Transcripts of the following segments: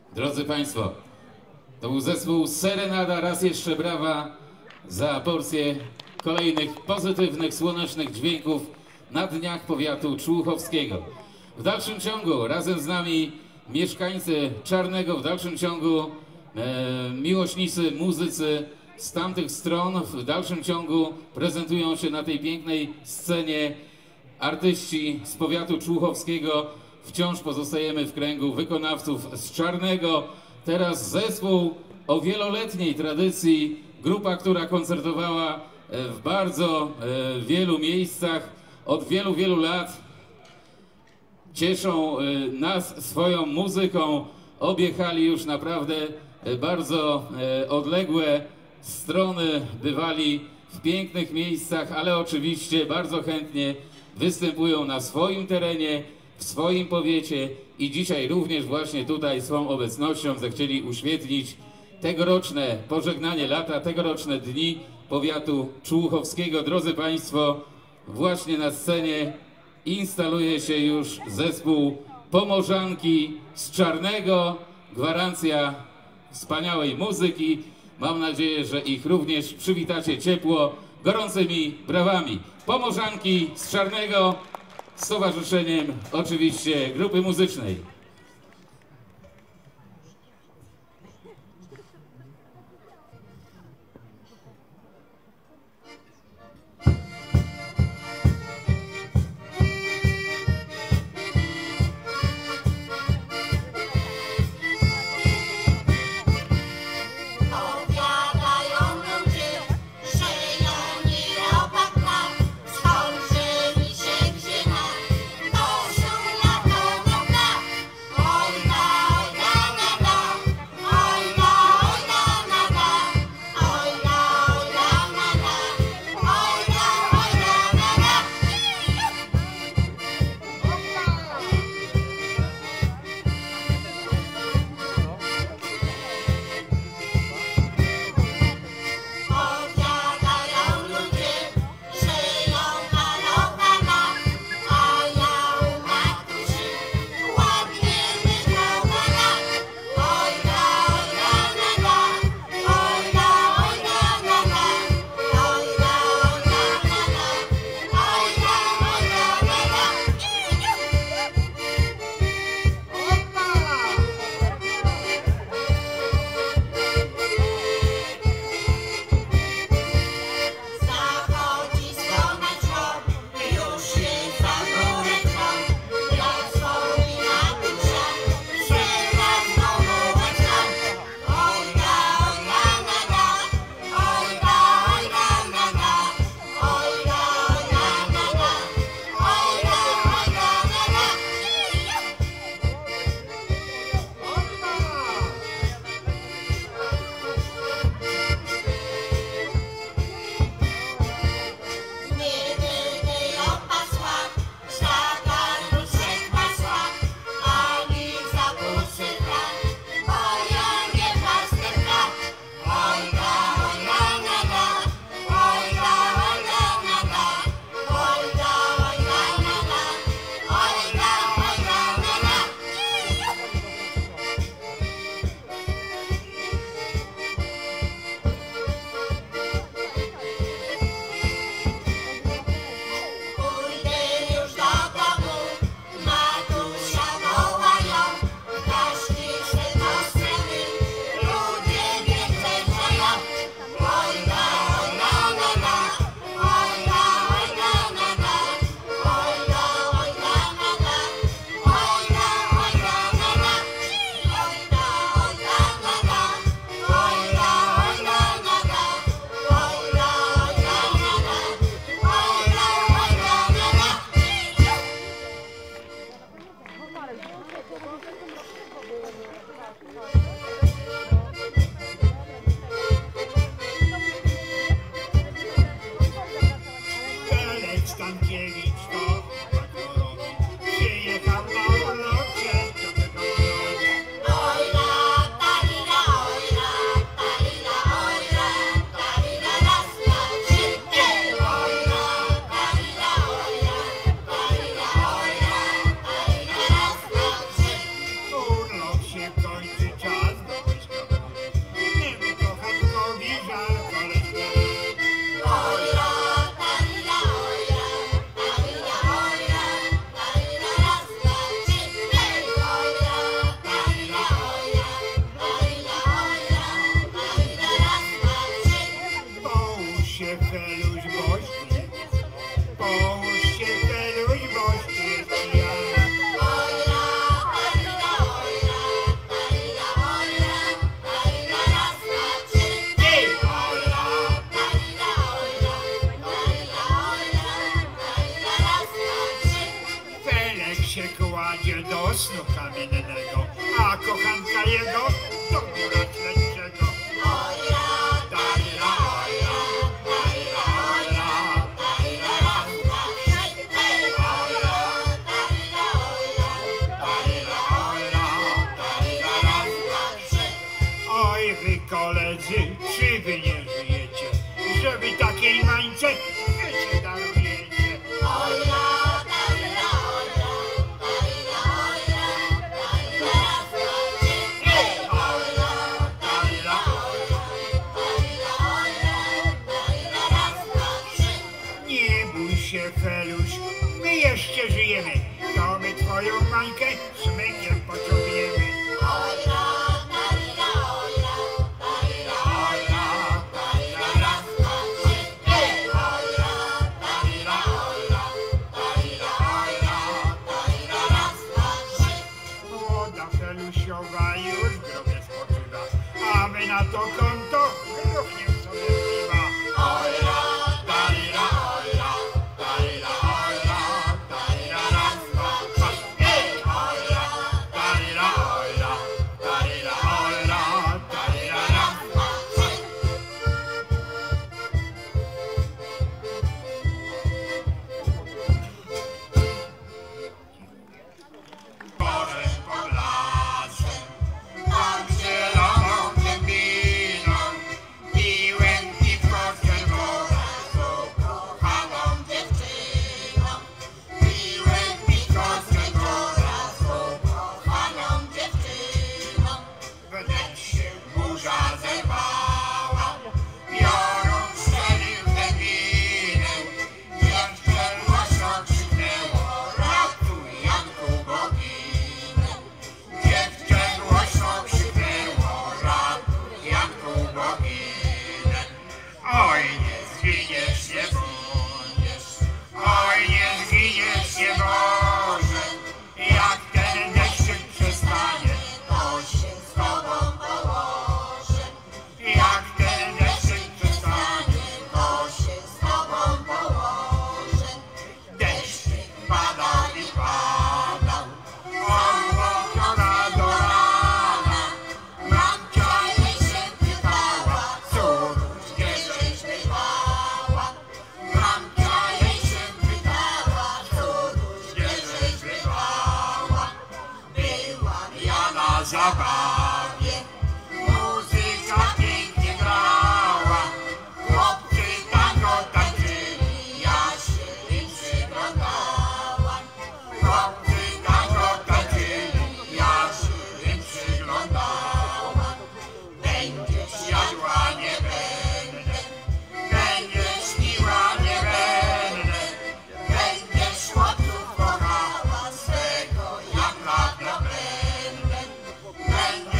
Drodzy Państwo, to był zespół Serenada. Raz jeszcze brawa za porcję kolejnych pozytywnych, słonecznych dźwięków na dniach powiatu człuchowskiego. W dalszym ciągu razem z nami mieszkańcy Czarnego, w dalszym ciągu miłośnicy, muzycy z tamtych stron. W dalszym ciągu prezentują się na tej pięknej scenie artyści z powiatu człuchowskiego. Wciąż pozostajemy w kręgu wykonawców z Czarnego. Teraz zespół o wieloletniej tradycji, grupa, która koncertowała w bardzo wielu miejscach od wielu, wielu lat. Cieszą nas swoją muzyką. Objechali już naprawdę bardzo odległe strony, bywali w pięknych miejscach, ale oczywiście bardzo chętnie występują na swoim terenie, w swoim powiecie i dzisiaj również właśnie tutaj swą obecnością zechcieli uświetlić tegoroczne pożegnanie lata, tegoroczne dni powiatu człuchowskiego. Drodzy Państwo, właśnie na scenie instaluje się już zespół Pomorzanki z Czarnego. Gwarancja wspaniałej muzyki. Mam nadzieję, że ich również przywitacie ciepło, gorącymi brawami. Pomorzanki z Czarnego z towarzyszeniem oczywiście grupy muzycznej. Kończy kładzie do snu kamiennego, a kochanka jego do biura śledczego. Oj wy koledzy, czy wy nie żyjecie, że wy takiej mańce życie darujecie? Nie bój się, Feluś, my jeszcze żyjemy, to my twoją mańkę smykiem pociągniemy. Młoda Felusiowa już w grobie spoczywa, a my na to konto gruchniem sobie piwa. Zabawie muzyka pięknie grała, chłopcy tango tańczyli, ja się im przyglądałam. Chłopcy tango tańczyli, ja się im przyglądałam. Będziesz jadła, nie będę, będziesz piła, nie będę, będziesz chłopców kochała swego, jak lata będę.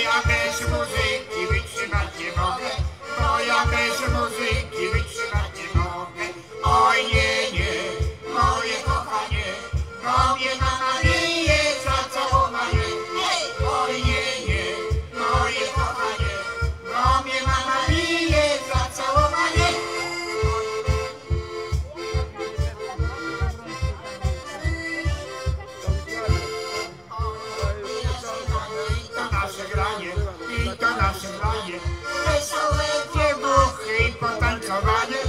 ja bez muzyki wytrzymać nie mogę, bo ja bez muzyki wytrzymać nie mogę. Oj nie, nie, moje kochanie, bo mnie mama bije za całowanie. Oj nie, nie, moje kochanie, bo mnie mama bije za całowanie. I to nasze granie, wesołe dziewuchy i potańcowanie.